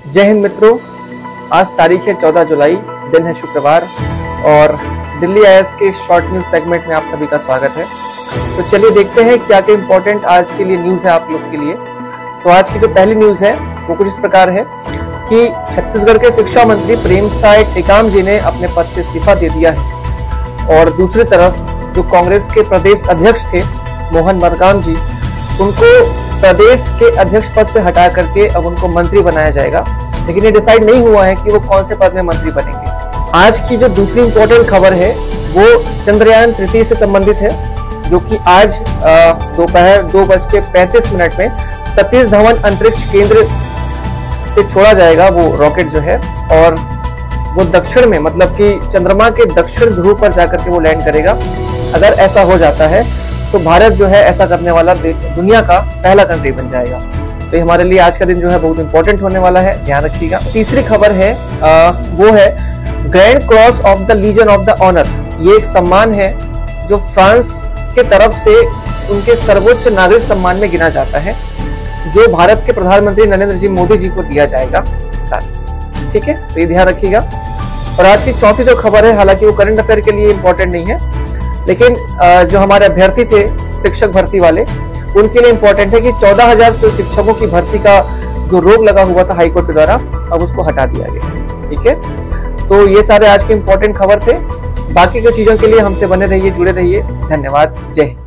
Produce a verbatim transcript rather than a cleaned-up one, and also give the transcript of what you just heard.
जय हिंद मित्रों, आज तारीख है चौदह जुलाई, दिन है शुक्रवार और दिल्ली आई ए एस के शॉर्ट न्यूज सेगमेंट में आप सभी का स्वागत है। तो चलिए देखते हैं क्या क्या इंपॉर्टेंट आज के लिए न्यूज है आप लोग के लिए। तो आज की जो पहली न्यूज है वो कुछ इस प्रकार है कि छत्तीसगढ़ के शिक्षा मंत्री प्रेमसाय टेकाम जी ने अपने पद से इस्तीफा दे दिया है और दूसरी तरफ जो कांग्रेस के प्रदेश अध्यक्ष थे मोहन मरकाम जी, उनको प्रदेश के अध्यक्ष पद से हटा करके अब उनको मंत्री बनाया जाएगा, लेकिन ये डिसाइड नहीं हुआ है कि वो कौन से पद में मंत्री बनेंगे। आज की जो दूसरी इंपॉर्टेंट खबर है वो चंद्रयान तृतीय से संबंधित है, जो कि आज दोपहर दो बज के पैंतीस मिनट में सतीश धवन अंतरिक्ष केंद्र से छोड़ा जाएगा वो रॉकेट जो है, और वो दक्षिण में मतलब कि चंद्रमा के दक्षिण ध्रुव पर जाकर के वो लैंड करेगा। अगर ऐसा हो जाता है तो भारत जो है ऐसा करने वाला दुनिया का पहला कंट्री बन जाएगा। तो हमारे लिए आज का दिन जो है बहुत इंपॉर्टेंट होने वाला है, ध्यान रखिएगा। तीसरी खबर है आ, वो है grand cross of the legion of the honour. ये एक सम्मान है जो फ्रांस के तरफ से उनके सर्वोच्च नागरिक सम्मान में गिना जाता है, जो भारत के प्रधानमंत्री नरेंद्र जी मोदी जी को दिया जाएगा इस साल। ठीक है, तो ये ध्यान रखिएगा। और आज की चौथी जो खबर है, हालांकि वो करंट अफेयर के लिए इंपॉर्टेंट नहीं है, लेकिन जो हमारे अभ्यर्थी थे शिक्षक भर्ती वाले, उनके लिए इंपॉर्टेंट है कि चौदह हजार शिक्षकों की भर्ती का जो रोक लगा हुआ था हाईकोर्ट के द्वारा, अब उसको हटा दिया गया। ठीक है, तो ये सारे आज के इंपॉर्टेंट खबर थे। बाकी की चीजों के लिए हमसे बने रहिए, जुड़े रहिए। धन्यवाद, जय हिंद।